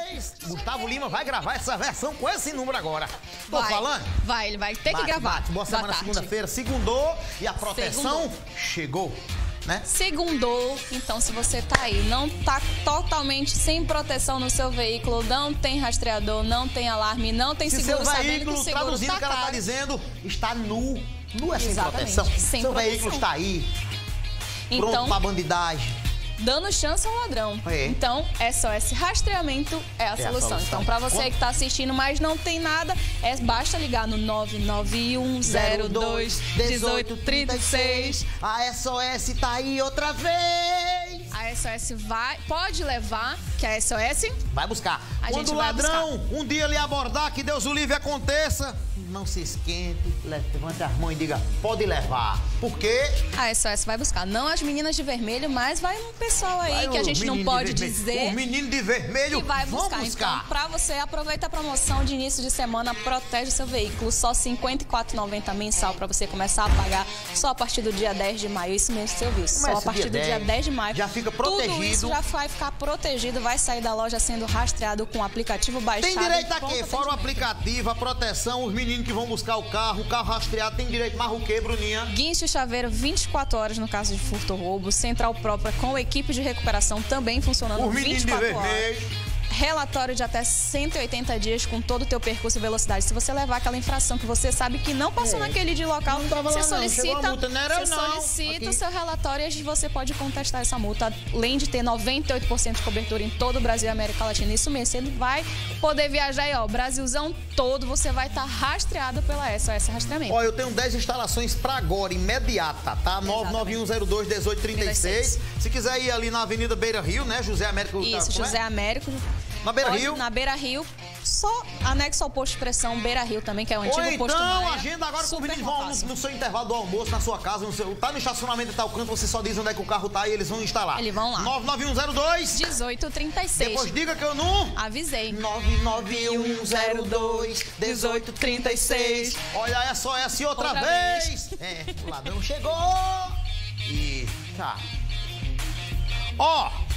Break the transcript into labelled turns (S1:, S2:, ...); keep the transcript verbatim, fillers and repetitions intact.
S1: vez, Gustavo Lima vai gravar essa versão com esse número agora. Tô
S2: vai,
S1: falando?
S2: Vai, ele vai ter
S1: bate,
S2: que gravar.
S1: Bate. Boa semana, segunda-feira, segundou e a proteção segundou. Chegou. Né?
S2: Segundou, então se você tá aí, não tá totalmente sem proteção no seu veículo, não tem rastreador, não tem alarme, não tem
S1: se
S2: seguro,
S1: seu
S2: sabendo
S1: veículo,
S2: que o seguro
S1: traduzindo
S2: tá
S1: o que ela
S2: caro.
S1: tá dizendo, está nu, nu é sem
S2: Exatamente,
S1: proteção.
S2: sem
S1: seu
S2: proteção.
S1: veículo está aí, pronto
S2: então,
S1: pra bandidagem.
S2: Dando chance ao ladrão. É. Então, S O S Rastreamento é a, é solução. a solução. Então, para você que está assistindo, mas não tem nada, é, basta ligar no nove nove um zero dois um oito três seis.
S1: A S O S tá aí outra vez.
S2: A S O S vai, pode levar, que a S O S
S1: vai buscar.
S2: A
S1: Quando
S2: gente
S1: o ladrão um dia lhe abordar, que Deus o livre aconteça, não se esquente, levante as mãos e diga, pode levar. Por quê?
S2: A S O S vai buscar. Não as meninas de vermelho, mas vai um pessoal aí vai que a gente não pode dizer.
S1: O menino de vermelho
S2: que vai buscar.
S1: Vão buscar.
S2: Então, pra você, aproveita a promoção de início de semana, protege o seu veículo. Só cinquenta e quatro reais e noventa centavos mensal pra você começar a pagar só a partir do dia dez de maio. Isso mesmo, você ouviu. Só a partir do dia dez de maio.
S1: Já fica protegido.
S2: Tudo isso já vai ficar protegido, vai sair da loja sendo rastreado com o aplicativo baixado.
S1: Tem direito a quê? Fora o aplicativo, a proteção, os meninos que vão buscar o carro, o carro rastreado, tem direito mais o quê, Bruninha?
S2: Guincho e chaveiro vinte e quatro horas no caso de furto ou roubo. Central própria com equipe de recuperação também funcionando
S1: os
S2: vinte e quatro horas.
S1: Vermelho.
S2: Relatório de até cento e oitenta dias com todo o teu percurso e velocidade. Se você levar aquela infração que você sabe que não passou é. naquele dia local, você solicita,
S1: multa, não era,
S2: você
S1: não.
S2: solicita o seu relatório e você pode contestar essa multa. Além de ter noventa e oito por cento de cobertura em todo o Brasil e América Latina. Isso mesmo, você vai poder viajar aí, ó, o Brasilzão todo, você vai estar rastreado pela S O S Rastreamento.
S1: Ó, eu tenho dez instalações para agora, imediata, tá? nove nove um zero dois um oito três seis. Se quiser ir ali na Avenida Beira Rio, né? José Américo.
S2: Isso, José é? Américo.
S1: Na Beira
S2: Pode,
S1: Rio?
S2: Na Beira Rio, só anexo ao posto de pressão Beira Rio também, que é o antigo
S1: Ou
S2: posto
S1: então,
S2: Maia.
S1: agenda agora com o meninos vão no, no seu intervalo do almoço, na sua casa, no seu, tá no estacionamento de tal canto, você só diz onde é que o carro tá e eles vão instalar.
S2: Eles vão lá.
S1: nove nove um zero dois
S2: um oito três seis.
S1: Depois diga que eu não...
S2: Avisei.
S1: nove nove um zero dois um oito três seis. Olha, é só essa e outra, outra vez. vez. É, o ladrão chegou. E tá. Ó...